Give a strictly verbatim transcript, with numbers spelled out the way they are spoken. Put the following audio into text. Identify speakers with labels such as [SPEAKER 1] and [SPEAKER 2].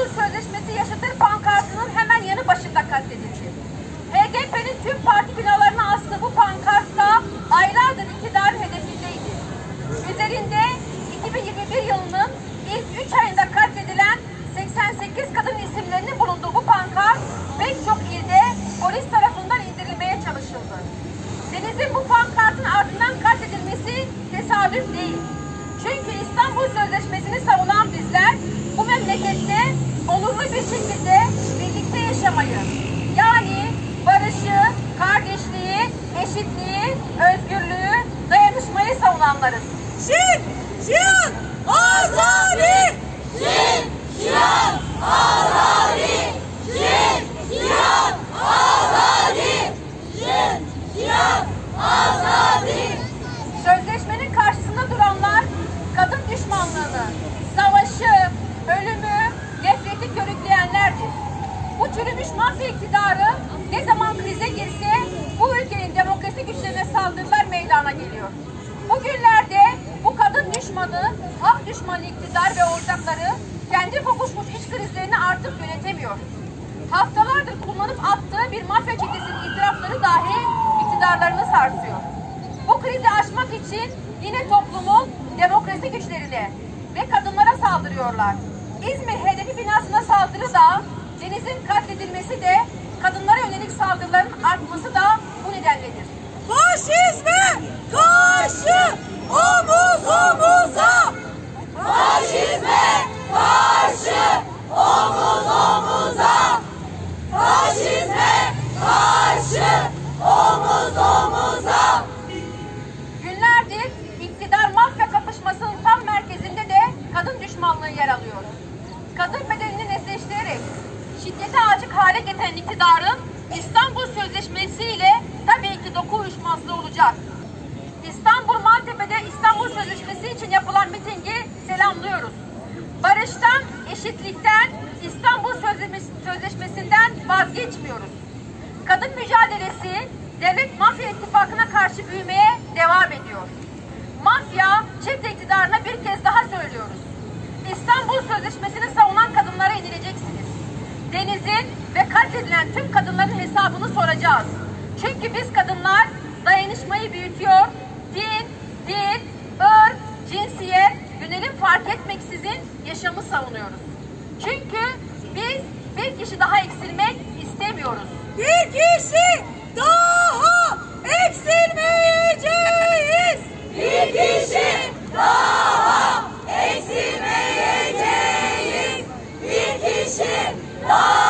[SPEAKER 1] İstanbul Sözleşmesi yaşatır pankartının hemen yanı başında katledildi. H D P'nin tüm parti binalarına astığı bu pankartta aylardır iktidar hedefindeydi. Üzerinde iki bin yirmi bir yılının ilk üç ayında katledilen seksen sekiz kadın isimlerinin bulunduğu bu pankart pek çok ilde polis tarafından indirilmeye çalışıldı. Deniz'in bu pankartın ardından katledilmesi tesadüf değil. Çünkü İstanbul Sözleşmesi'ni savunan bizler bu memlekette onurlu bir şekilde birlikte yaşamayı, yani barışı, kardeşliği, eşitliği, özgürlüğü, dayanışmayı savunanlarız.
[SPEAKER 2] Şin, şiyan, azadi!
[SPEAKER 3] Şin, şiyan, azadi! Şin, şiyan, azadi! Şin, şiyan, azadi!
[SPEAKER 1] Sözleşmenin karşısında duranlar kadın düşmanlığını, savaşı, ölümü, nefreti körükleyenlerdir. Bu çürümüş mafya iktidarı ne zaman krize girse bu ülkenin demokrasi güçlerine saldırılar meydana geliyor. Bugünlerde bu kadın düşmanı, hak düşmanı iktidar ve ortakları kendi kokuşmuş iç krizlerini artık yönetemiyor. Haftalardır kullanıp attığı bir mafya çetesinin itirafları dahi iktidarlarını sarsıyor. Bu krizi aşmak için yine toplumun demokrasi güçlerine ve kadınlara saldırıyorlar. İzmir H D P binasına saldırı da, Deniz'in katledilmesi de, kadınlara yönelik saldırıların artması da bu nedenledir.
[SPEAKER 2] Faşizme karşı omuz omuza!
[SPEAKER 3] Faşizme karşı omuz omuza! Faşizme karşı omuz omuza!
[SPEAKER 1] Günlerdir iktidar mafya kapışmasının tam merkezinde de kadın düşmanlığı yer alıyor. Kadın bedenini nesleştirerek şiddete açık hale getiren iktidarın İstanbul Sözleşmesi ile tabii ki doku uyuşmazlığı olacak. İstanbul Maltepe'de İstanbul Sözleşmesi için yapılan mitingi selamlıyoruz. Barıştan, eşitlikten, İstanbul Sözleşmesi'nden vazgeçmiyoruz. Kadın mücadelesi devlet mafya ittifakına karşı büyümeye devam ediyor. Mafya çete iktidarına bir kez daha söylüyoruz. İstanbul Sözleşmesi'ni savunan kadınlara inileceksiniz. Deniz'in ve katledilen tüm kadınların hesabını soracağız. Çünkü biz kadınlar dayanışmayı büyütüyor, din, dil, ırk, cinsiyet, yönelim fark etmeksizin yaşamı savunuyoruz. Çünkü biz bir kişi daha eksilmek istemiyoruz.
[SPEAKER 2] Bir kişi daha eksilmeyeceğiz!
[SPEAKER 3] Bir kişi daha eksilmeyeceğiz! Bir kişi daha